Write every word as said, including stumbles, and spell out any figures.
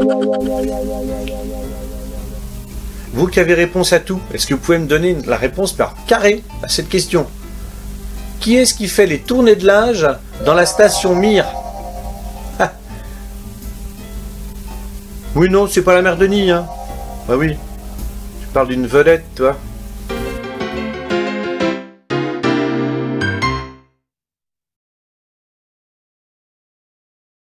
Vous qui avez réponse à tout, est-ce que vous pouvez me donner la réponse par carré à cette question? Qui est-ce qui fait les tournées de linge dans la station Mir? Ah. Oui, non, c'est pas la mère Denis, hein. Bah oui, tu parles d'une vedette, toi.